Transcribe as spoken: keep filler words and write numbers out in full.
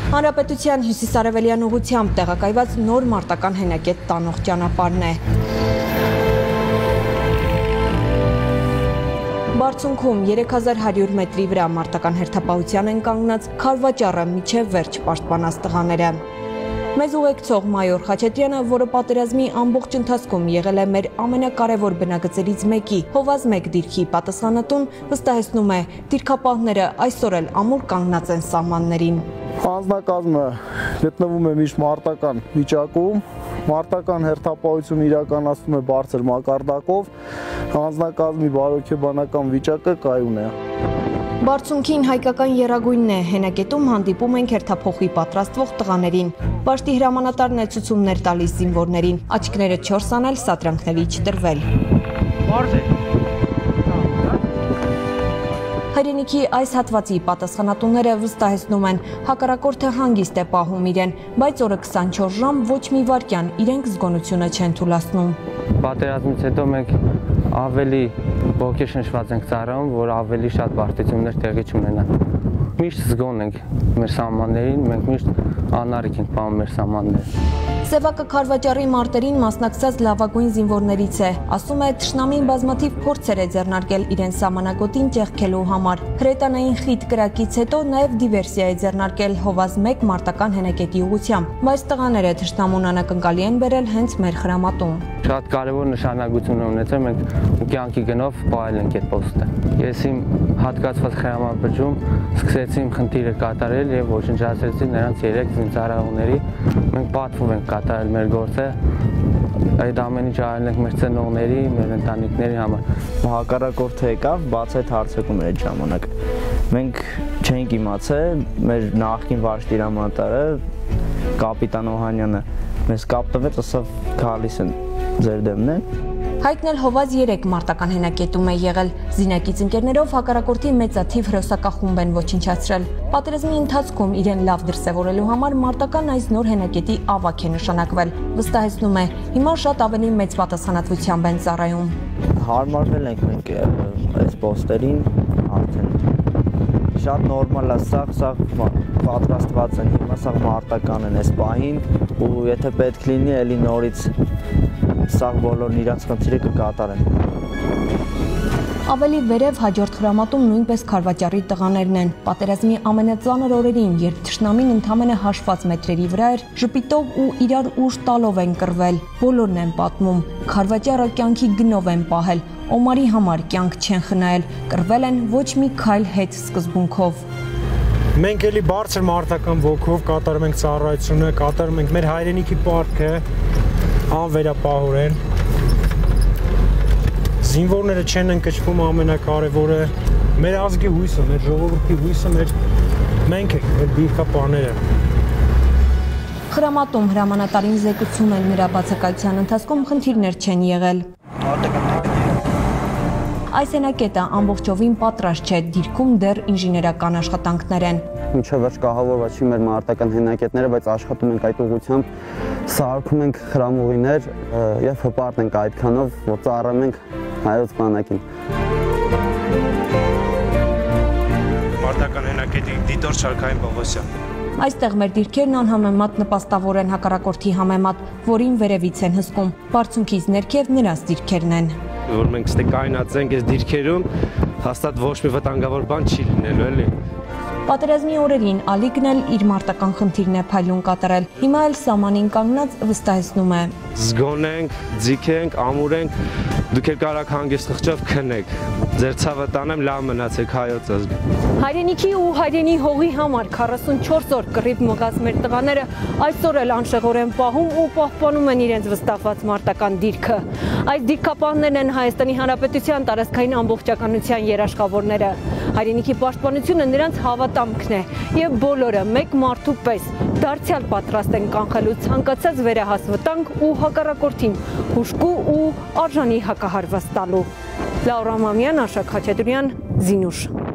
Հանրապետության հյուսիսարևելյան ուղղությամբ տեղակայված նոր մարտական հենակետ տանող ճանապարհն է։ Բարձունքում երեք հազար հարյուր մետրի վրա մարտական հերթապահության են կանգնած քարվաճառը միջև վերջ պաշտպանած տղաները։ Մեզ ուղեկցող մայոր Խաչատրյանը, որը պատերազմի ամբողջ ընթացքում եղել է մեր ամենակարևոր բնագծերից մեկի Հովազ մեկ դիրքի պատասխանատուն, վստահեցնում է, դիրքապահները այսօր էլ ամուր կանգնած են սահմաններին։ Անձնակազմը գտնվում է միշտ մարտական վիճակում, մարտական հերթապահություն իրականացվում է բարձր մակարդակով, անձնակազմի բարոյթաբանական վիճակը կայուն է։ Բարձունքին հայկական եռագույնն է, հենակետում հանդիպում ենք հերթափոխի պատրաստվող տղաներին։ Պաշտի հրամանատարն է ցուցումներ տալիս զինվորներին, աչքները չորս անել, սադրանքների չտրվել։ Հայրենիքի այս հատվածի պատասխանատուները վստահեցնում են, հակառակորդը հանգիստ է պահում իրեն, բայց օրը քսանչորս ժամ ոչ մի վայրկյան իրենք զգոնությունը չեն թուլացնում։ Պատերազմից հետո մենք ավելի ոգեշնչված ենք ծառայում, որ ավելի շատ բարդություններ տեղի չունենան։ Միշտ զգոն ենք մեր սահմաններին, մենք միշտ անառիկ ենք պահում մեր սահմանները։ Սևակը քարվաճառի մարտերին մասնակցած լավագույն զինվորներից է, ասում է, թշնամին բազմաթիվ փորձեր է ձեռնարկել իրեն սահմանագոտին ճեղքելու համար։ Հրետանային խիտ կրակից հետո նաև դիվերսիա է ձեռնարկել Հովազ մեկ մարտական հենակետի ուղղությամբ, բայց տղաները թշնամուն անակնկալի են բերել հենց մեր խրամատում։ Շատ կարևոր նշանակություն է ունեցել, մենք կյանքի գնով պահել ենք այդ պոստը։ Ես իմ հատկացված խրամաբջում սկսեցի իմ խնդիրը կատարել եւ ոչնչացրեցի նրանց երեք զինծառայողների։ Մենք պատվում ենք կատարել մեր գործը, այդ ամեն ինչ արել ենք մեր ծնողների, մեր ընտանիքների համար։ Հակառակորդը եկավ, բաց այդ հարցակումն այդ ժամանակ։ Մենք չենք իմացել, մեր նախկին վարչի հրամանատարը կապիտան Օհանյանը մեզ կապ տվեց, ասավ գալիս են ձեր դեմն է։ Հայկն էլ Հովազ երեք մարտական հենակետում է եղել, զինակից ընկերներով հակառակորդի մեծաթիվ հրոսակախումբ են ոչնչացրել։ Պատերազմի ընթացքում իրեն լավ դրսևորելու համար մարտական այս նոր հենակետի ավագ է նշանակվել։ Վստահեցնում է, հիմա շատ ավելի մեծ պատասխանատվությամբ են ծառայում։ Հարմարվել ենք մենք այս պոստերին, արդեն շատ նորմալ է, սաղ սաղ պատրաստված են, հիմա սաղ մարտական են այս պահին, ու եթե պետք լինի, էլի նորից սաղ բոլորն իրանց խնդիրը կկատարեն։ Ավելի վերև հաջորդ խրամատում նույնպես քարվաճառի տղաներն են։ Պատերազմի ամենածանր օրերին, երբ թշնամին ընդամենը հաշված մետրերի վրա էր, ժպիտով ու իրար ուժ տալով են կռվել։ Բոլորն են պատմում, քարվաճառը կյանքի գնով են պահել, Օմարի համար կյանք չեն խնայել, կռվել են ոչ մի քայլ հետ սկզբունքով։ Մենք էլի բարձր մարտական ոգով կատարում ենք ծառայությունը, կատարում ենք մեր հայրենիքի պարտքը անվերապահորեն։ Զինվորները չեն ընկճվում, ամենակարևորը մեր ազգի հույսը, մեր ժողովրդի հույսը, մեր մենք ենք, մեր դիրքապահները։ Խրամատում հրամանատարին զեկուցում են, նրա բացակայության ընթացքում խնդիրներ չեն եղել։ Այս հենակետը ամբողջովին պատրաստ չէ, դիրքում դեռ ինժեներական աշխատանքներ են։ Մինչև վերջ կահավորված չի մեր մարտական հենակետները, բայց աշխատում ենք այդ ուղղությամբ, սարքում ենք խրամուղիներ եւ հպարտ ենք այդքանով, որ ծառայում ենք հայոց բանակին։ Մարտական հենակետի դիտոր Շարքային Պողոսյան։ Այստեղ մեր դիրքերն անհամեմատ նպաստավոր են հակառակորդի համեմատ, որին վերևից են հսկում, բարձունքից ներքև նրանց դիրքերն են։ Որ մենք ստե կայնացենք այս դիրքերում, հաստատ ոչ մի վտանգավոր բան չի լինելու, էլի։ Պատերազմի օրերին Ալիկն էլ իր մարտական խնդիրն է փայլուն կատարել։ Հիմա էլ սահմանին կանգնած վստահեցնում է։ Զգոն ենք, ձիգ ենք, ամուր ենք, դուք էլ կարաք հանգիստ խղճով քնեք։ Ձեր ցավը տանեմ, լավ մնացեք հայոց ազգ։ Հայրենիքի ու հայրենի հողի համար քառասունչորս օր կռիվ մղած մեր տղաները այսօր էլ անշեղորեն պահում ու պահպանում են իրենց վստահված մարտական դիրքը։ Այս դիրքապահներն են Հայաստանի Հանրապետության տարածքային ամբողջականության երաշխավորները։ Հայրենիքի պաշտպանությունը նրանց հավատամքն է եւ բոլորը մեկ մարդու պես դարձյալ պատրաստ են կանխելու ցանկացած վերահաս վտանգ ու հակառակորդին հուժկու ու արժանի հակահարված տալու։ Լաուրա Մամյան, Արշակ Խաչատրյան, Զինուշ։